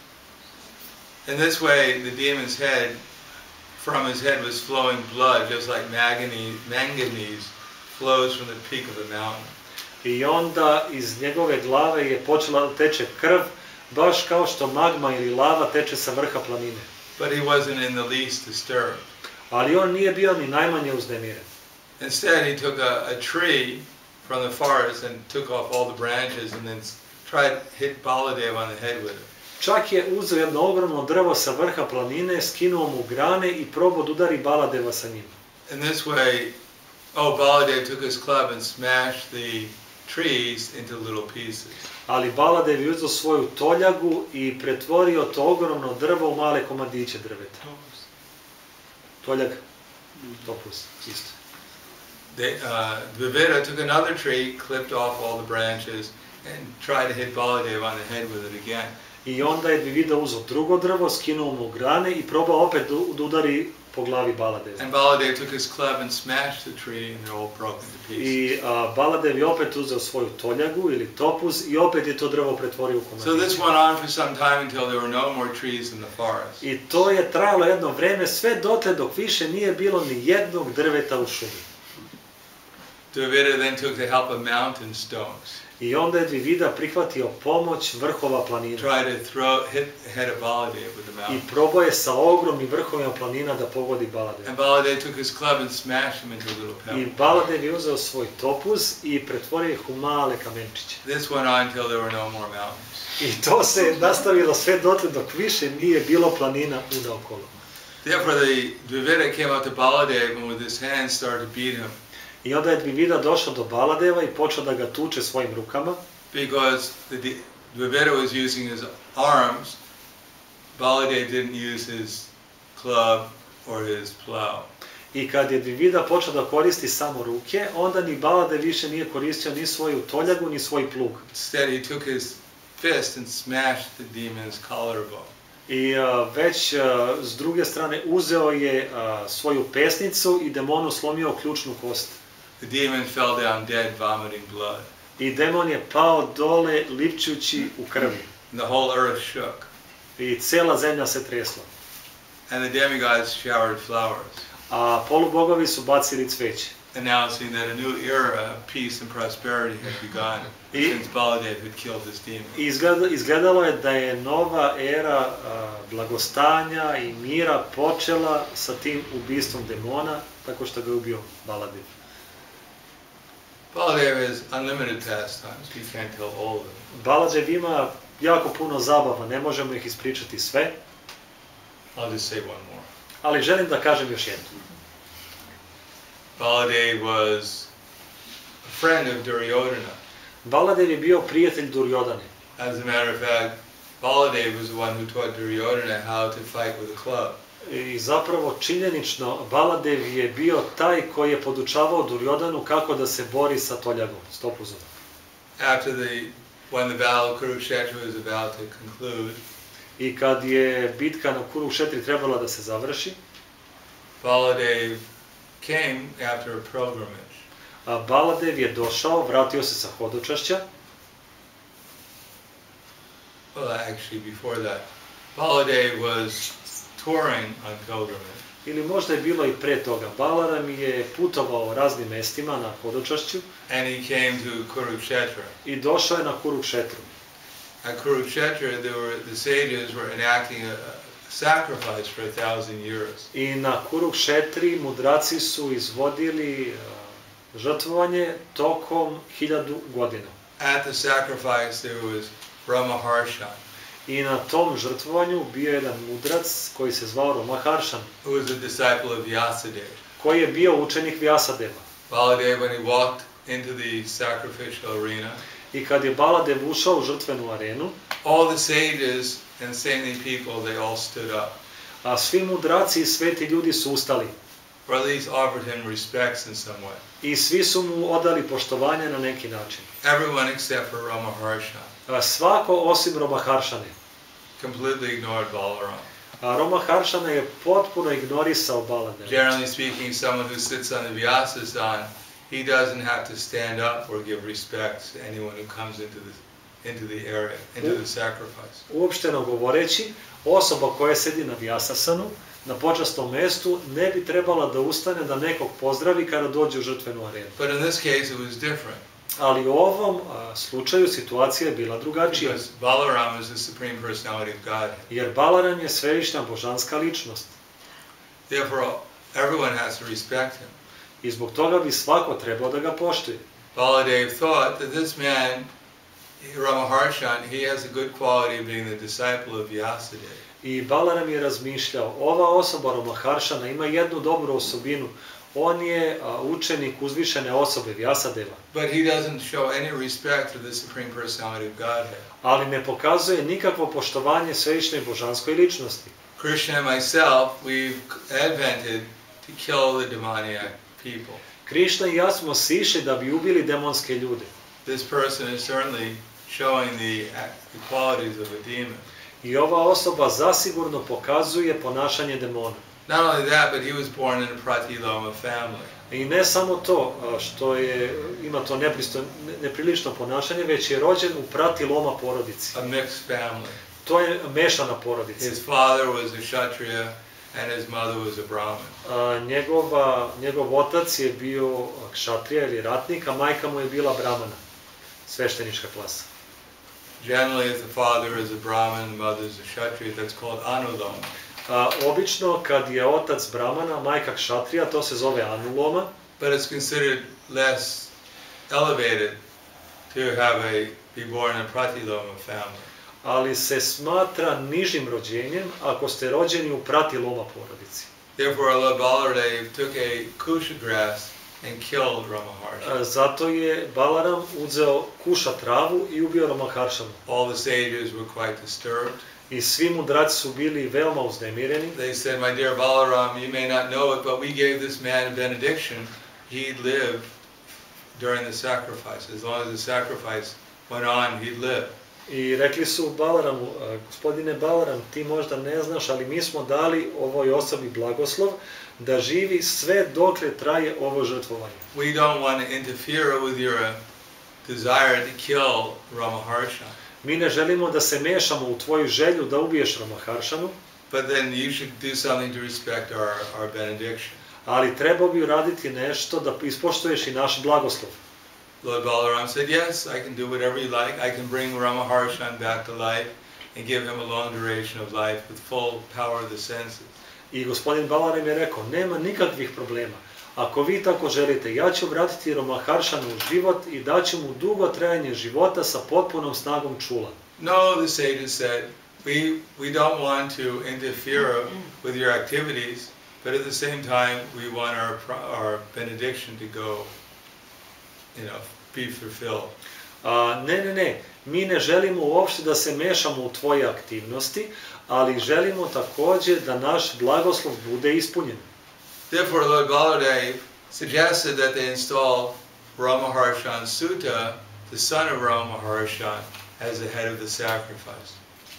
In this way, the demon's head, from his head was flowing blood, just like manganese flows from the peak of a mountain. I onda iz njegove glave je počela da teče krv, baš kao što magma ili lava teče sa vrha planine. But he wasn't in the least disturbed. Ali on nije bio ni najmanje uznemiren. Instead, he took a tree from the forest and took off all the branches and then tried to hit Baladev on the head with it. Čak je uzeo jedno ogromno drvo sa vrha planine, skinuo mu grane i probao da udari Baladeva sa njim. In this way, Baladev took his club and smashed the trees into little pieces. Ali Baladev je uzeo svoju toljagu i pretvorio to ogromno drvo u male komadiće drveta. Toljag, topuz, isto. Dvivida took another tree, clipped off all the branches, and tried to hit Baladev on the head with it again. I onda je Dvivida uzeo drugo drvo, skinuo mu grane i probao opet da udari po glavi Baladeva. And Baladev took his club and smashed the tree and they're all broken to pieces. I Baladev je opet uzeo svoju toljagu ili topuz i opet je to drvo pretvorio u komadiće. So this went on for some time until there were no more trees in the forest. I to je trajalo jedno vreme sve dotle dok više nije bilo ni jednog drveta u šumi. Dvivida then took the help of mountain stones. I onda je Dvivida prihvatio pomoć vrhova planina. Tried to hit the head of Baladev with the I mountain. probao je sa ogromnim vrhovima planina da pogodi Baladeva. And Baladev took his club and smashed them into little I pebbles. Baladev je uzeo svoj topuz i pretvorio ih u male kamenčiće. This went on until there were no more mountains. I to se nastavilo sve dotle dok više nije bilo planina unaokolo. Therefore, the Dvivida came out to Baladev and with his hands started to beat him. I onda je Dvivida došao do Baladeva i počeo da ga tuče svojim rukama. Because Dvivida was using his arms, Baladev didn't use his club or his plow. I kad je Dvivida počeo da koristi samo ruke, onda ni Baladev više nije koristio ni svoju toljagu, ni svoj plug. Instead, he took his fist and smashed the demon's collarbone. I već s druge strane uzeo je svoju pesnicu i demonu slomio ključnu kost. The demon fell down dead, vomiting blood. I demon je pao dole lipčući u krvi. And the whole earth shook. I cela zemlja se tresla. And the demigods showered flowers, A polubogovi su bacili cveće. announcing that a new era of peace and prosperity had begun since Baladev had killed this demon. I izgledalo je da je nova era blagostanja i mira počela sa tim ubistvom demona, tako što ga je ubio Baladev. Baladev has unlimited pastimes. We can't tell all of them. Baladev ima jako puno zabava, ne možemo ih ispričati sve, I'll just say one more. ali želim da kažem još jednu. Baladev was a friend of Duryodhana. Baladev je bio prijatelj Duryodhane. As a matter of fact, Baladev was the one who taught Duryodhana how to fight with a club. I zapravo činjenično Baladev je bio taj koji je podučavao Duryodhanu kako da se bori sa toljagom, s topuzom. When the battle of Kurukshetra was about to conclude, I kad je bitka na Kurukšetri trebala da se završi, Baladev came after a pilgrimage. Baladev je došao, vratio se sa hodočašća. Well, actually, before that, Baladev was touring on pilgrimage. Ili možda je bilo i pre toga. Balaram je putovao raznim mestima na hodočašću And he came to Kurukshetra. i došao je na Kurukšetru. At Kurukshetra, the sages were enacting a sacrifice for 1,000 years. I na Kurukšetri mudraci su izvodili žrtvovanje tokom 1000 godina. At the sacrifice, there was Brahmaharshan. I na tom žrtvovanju bio jedan mudrac koji se zvao Romaharshan, who was a disciple of Vyasadeva. koji je bio učenik Vyasadeva. Baladeva, when he walked into the sacrificial arena, I kad je Baladev ušao u žrtvenu arenu, all the sages and saintly people, they all stood up, a svi mudraci i sveti ljudi su ustali. or at least offered him respects in some way. I svi su mu odali poštovanje na neki način. Everyone except for Ramaharshan Svako osim Romaharshane. completely ignored Balaram. A Romaharshana je potpuno ignorisao Baladeva. Generally speaking, someone who sits on the Vyasasan, he doesn't have to stand up or give respects to anyone who comes into the area, into the sacrifice. Uopšteno govoreći, osoba koja sedi na Vyasasanu, na počasnom mestu, ne bi trebala da ustane da nekog pozdravi kada dođe u žrtvenu arenu. But in this case, it was different. Ali u ovom slučaju situacija je bila drugačija. Because Balaram is the supreme personality of Godhead. Jer Balaram je svevišnja božanska ličnost. Therefore, everyone has to respect him. I zbog toga bi svako trebao da ga poštuje. Baladev thought that this man, Ramaharshan, he has a good quality of being the disciple of Vyasadeva. I Balaram je razmišljao, ova osoba Romaharshana ima jednu dobru osobinu. On je učenik uzvišene osobe Vyasadeva. But he doesn't show any respect to the supreme personality of Godhead. Ali ne pokazuje nikakvo poštovanje svevišnjoj božanskoj ličnosti. Krishna and myself, we've advented to kill the demoniac people. Krišna i ja smo sišli da bi ubili demonske ljude. This person is certainly showing the qualities of a demon. I ova osoba zasigurno pokazuje ponašanje demona. Not only that, but he was born in a Pratiloma family. I ne samo to što ima to neprilično ponašanje, već je rođen u Pratiloma porodici. A mixed family. To je mešana porodica. His father was a Kshatriya and his mother was a Brahmin. Njegov otac je bio kšatrija ili ratnik, a majka mu je bila brahmana, sveštenička klasa. Generally, if the father is a Brahmin, the mother is a Kshatriya, that's called Anuloma. Obično, kad je otac brahmana, majka kšatrija, to se zove anuloma. But it's considered less elevated to be born in a Pratiloma family. Ali se smatra nižim rođenjem ako ste rođeni u Pratiloma porodici. Therefore, Lord Baladev took a kusha grass and killed Ramaharshan. Zato je Balaram uzeo kuša travu i ubio Romaharshanu. All the sages were quite disturbed. I svi mudraci su bili veoma uznemireni. They said, "My dear Balaram, you may not know it, but we gave this man a benediction. He'd live during the sacrifice. As long as the sacrifice went on, he'd live." I rekli su Balaramu, gospodine Balaram, ti možda ne znaš, ali mi smo dali ovoj osobi blagoslov da živi sve dokle traje ovo žrtvovanje. We don't want to interfere with your desire to kill Ramaharshan. Mi ne želimo da se mešamo u tvoju želju da ubiješ Romaharshanu, but then you should do something to respect our benediction. Ali trebao bi uraditi nešto da ispoštuješ i naš blagoslov. Lord Balaram said, "Yes, I can do whatever you like. I can bring Ramaharshan back to life and give him a long duration of life with full power of the senses." I gospodin Balaram je rekao, nema nikakvih problema. Ako vi tako želite, ja ću vratiti Romaharshanu u život i daću mu dugo trajanje života sa potpunom snagom čula. No, the sages said, we don't want to interfere with your activities, but at the same time, we want our benediction to go, be fulfilled. Ne, mi ne želimo uopšte da se mešamo u tvoje aktivnosti, ali želimo takođe da naš blagoslov bude ispunjen. Therefore, Lord Baladev suggested that they install Ramaharshan Sutta, the son of Ramaharshan, as the head of the sacrifice.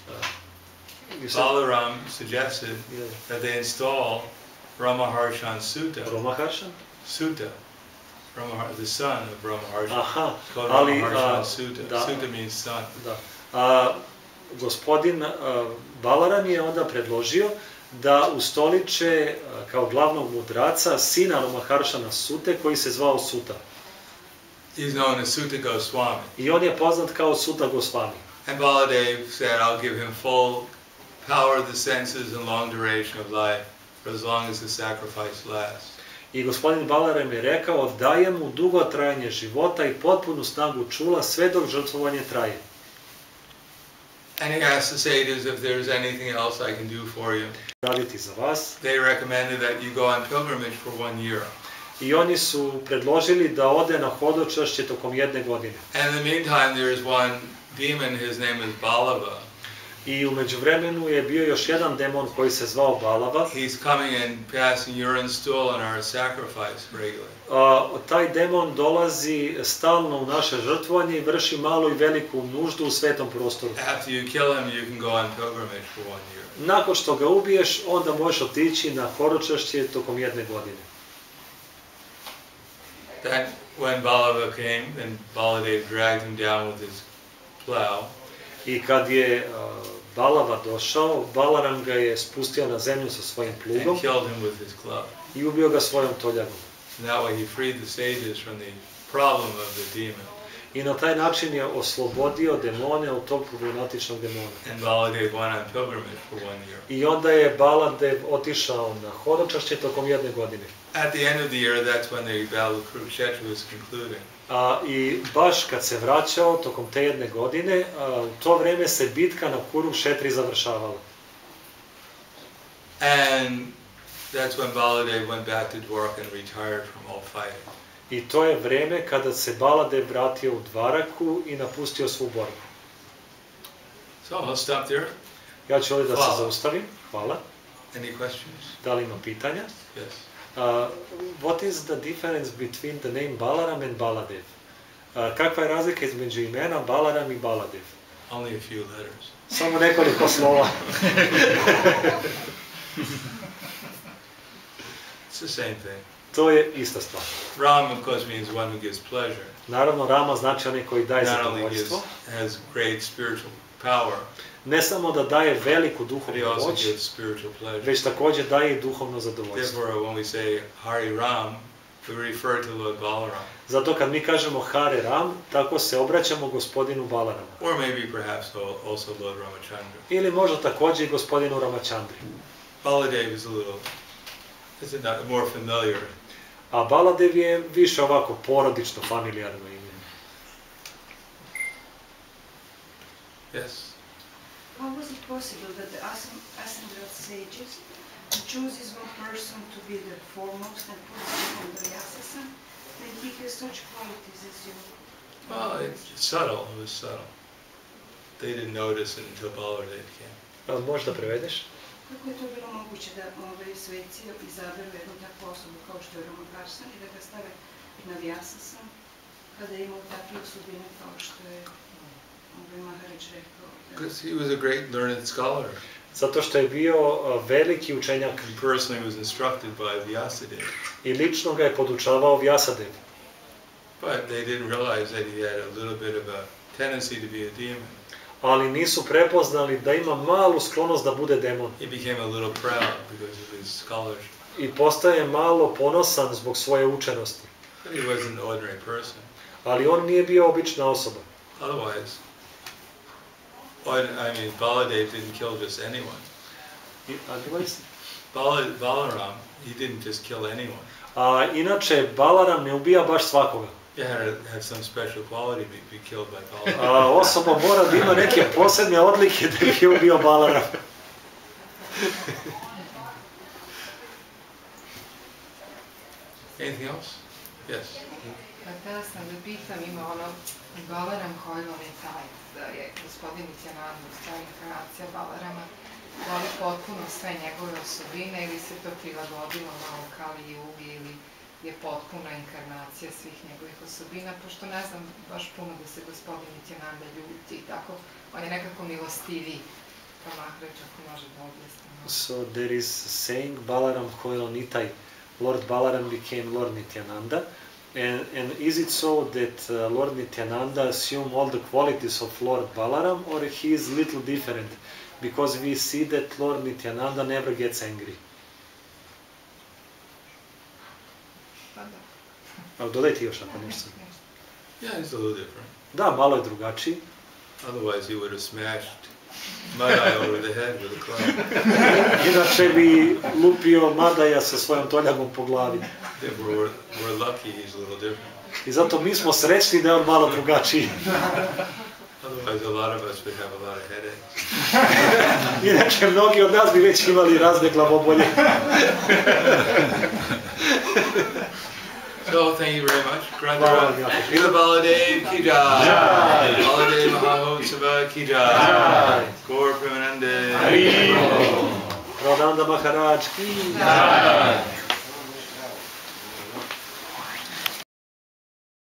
Balaram suggested that they install Ramaharshan Sutta. Ramaharshan? Sutta. The son of Ramaharshan. Aha, called Ramaharshan Sutta. Sutta means son. Da. Gospodin Balaram je onda predložio da ustoliče kao glavnog mudraca sina Ramaharshana Sute koji se zvao Suta. He's known as Sutta Goswami. I on je poznat kao Suta Goswami. And Baladev said, "I'll give him full power of the senses and long duration of life for as long as the sacrifice lasts." I gospodin Balaram je rekao, daje mu dugo trajanje života i potpunu snagu čula sve dok žrtvovanje traje. And he asked the sages if there's anything else I can do for you. Raditi za vas. They recommended that you go on pilgrimage for 1 year. I oni su predložili da ode na hodočašće tokom 1 godine. And in the meantime, there is one demon, his name is Balava. I u međuvremenu je bio još jedan demon koji se zvao Balava. He's coming and passing urine stool on our sacrifice regularly. Taj demon dolazi stalno u naše žrtvovanje i vrši malu i veliku nuždu u svetom prostoru. After you kill him, you can go on pilgrimage for 1 year. Nakon što ga ubiješ, onda možeš otići na hodočašće tokom 1 godine. Then, when Balava came, then Baladev dragged him down with his plow. I kad je Balava došao, Balaram ga je spustio na zemlju sa svojim plugom And killed him with his club. i ubio ga svojom toljagom. And that way he freed the sages from the problem of the demon. I na taj način je oslobodio demone od tog problematičnog demona. And Baladev went on pilgrimage for 1 year. I onda je Baladev otišao na hodočašće tokom 1 godine. At the end of the year, that's when the battle of Kurukshetra was concluding. I baš kad se vraćao tokom te 1 godine, u to vreme se bitka na Kurukšetri završavala. And that's when Baladev went back to Dwarka and retired from all fighting. I to je vreme kada se Baladev vratio u Dvaraku i napustio svu borbu. So I'll stop there. Ja ću ovdje da se Hvala. zaustavim. Hvala. Any questions? Da li ima pitanja? Yes. What is the difference between the name Balaram and Baladev? Kakva je razlika između imena Balaram i Baladev? Only a few letters. Samo nekoliko slova. It's the same thing. To je ista stvar. Ram, of course, means one who gives pleasure. Naravno, Rama znači onaj koji daje Not only zadovoljstvo. has great spiritual power, Ne samo da daje veliku but he duhovnu also moć, gives spiritual pleasure. već također daje i duhovno zadovoljstvo. Therefore, when we say Hari Ram, we refer to Lord Balaram. Zato kad mi kažemo Hare Ram, tako se obraćamo gospodinu Balaramu. Or maybe perhaps also Lord Ramachandra. Ili možda također i gospodinu Ramachandri. Baladev is a little, more familiar. A Baladev je više ovako porodično, familijarno ime. Yes. How was it possible that the Asangrat sages chooses one person to be the foremost and puts him on the Vyasa, then he has such qualities as you? Well, it's subtle. It was subtle. They didn't notice it until Baladev came. Možda prevedeš? Kako je to bilo moguće da sveci izaberu jednu takvu osobu kao što je Ramakrishna i da ga stave na Vyasa, kada je imao takve osobine kao što je Maharaj rekao? Because he was a great learned scholar. Zato što je bio veliki učenjak. And personally was instructed by Vyasadeva. I lično ga je podučavao Vyasadev. But they didn't realize that he had a little bit of a tendency to be a demon. Ali nisu prepoznali da ima malu sklonost da bude demon. He became a little proud because of his scholarship. I postaje malo ponosan zbog svoje učenosti. But he wasn't an ordinary person. Ali on nije bio obična osoba. Otherwise, Baladev didn't kill just anyone. Balaram, he didn't just kill anyone. A inače, Balaram ne ubija baš svakoga. You had to have some special quality to be killed by Balaram. Osoba mora da ima neke posebne odlike da bi ubio Balaram. Anything else? Yes. Pa htjela sam da pitam, ima Balaram koji on je taj, da je gospodin Nityananda u stvari inkarnacija Balarama, da li potpuno sve njegove osobine ili se to prilagodilo malo Kali Jugi ili je potpuna inkarnacija svih njegovih osobina, pošto ne znam baš puno da se gospodin Nityananda ljuti i tako, on je nekako milostiviji, pa Maharaj ako može da objasni. So there is saying Balaram Koilo Nitai, Lord Balaram became Lord Nityananda. And is it so that Lord Nityananda assumed all the qualities of Lord Balaram, or he is little different? Because we see that Lord Nityananda never gets angry. Pa da. Dodaj ti još ako nešto. Yeah, he's a little different. Da, malo je drugačiji. Otherwise, he would have smashed Madai over the head with a club. Inače bi lupio Madaja sa svojom toljagom po glavi. We're lucky he's a little different. I zato mi smo srećni da je on malo drugačiji. Otherwise, a lot of us would have a lot of headaches. Inače, mnogi od nas bi već imali razne glavobolje. So, thank you very much. Grandara, Srila Baladev ki jai. Baladev Mahotsava ki jai. Gaur Premanande. Prananda Maharaj ki jai.